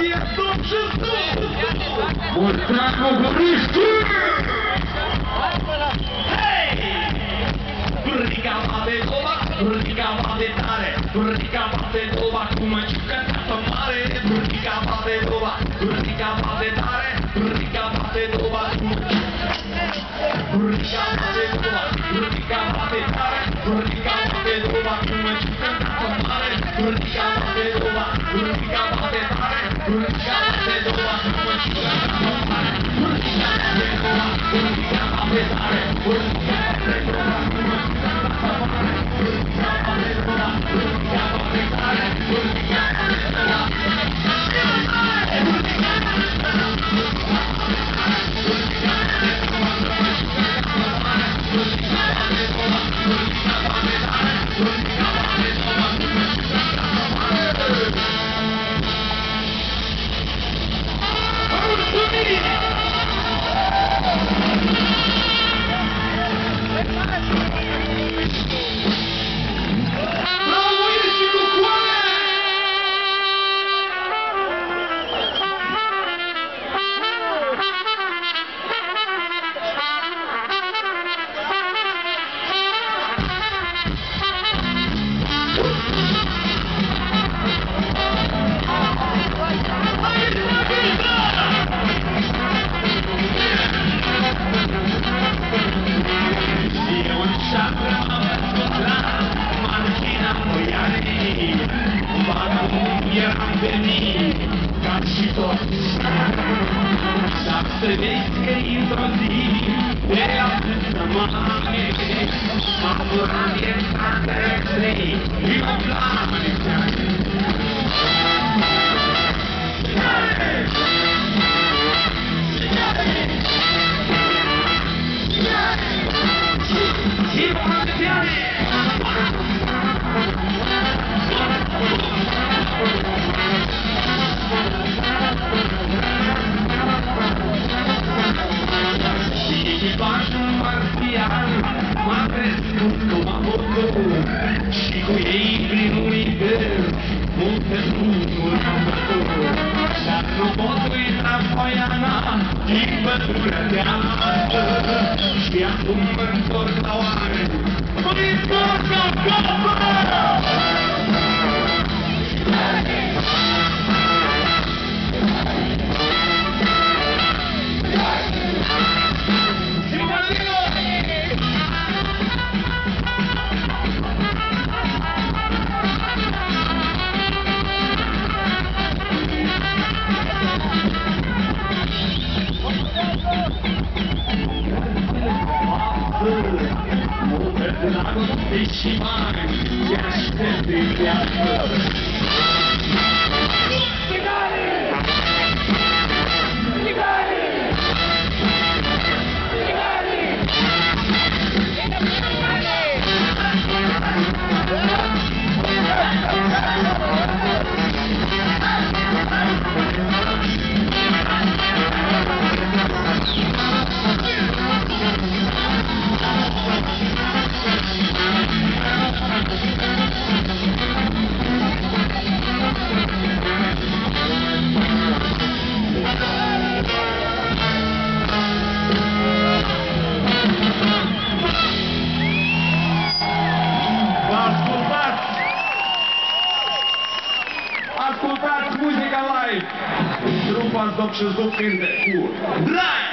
formația zdob-si-zdub! Mulți ani, Bucurestiului! Hei! Ridica-mă de doba, ridica-mă de tare, ridica-mă de doba, cum mă ciucă pe mare, ridica-mă de doba, ridica-mă de tare, ridica-mă de doba, cum mă ridica-mă de doba, ridica-mă de tare, ridica-mă de doba, cum mă ciucă pe mare, ridica-mă de doba, ridica-mă de tare, ridica-mă de doba, cum mă ciucă pe mare, ridica-mă de doba, ridica-mă de tare, ridica-mă de doba, cum mă eram venit ca și toți dar să vezi că într-o zi de atâta mare m-a furat extraterestrii și mă planetează. Sigare! Sigare! Sigare! Și planetează! Echipajul marțian m-a crescut cum a putut și cu ei prin univers multe drumuri am bătut. Dar nu pot uita foiana din pădură de altă și acum mă întorc la oameni, mă întorc acasă! Și mari, te aștept în viață. Sigare! Sigare! Ascultați muzica live! Trupa zdob-si-zdub cântă cu drag!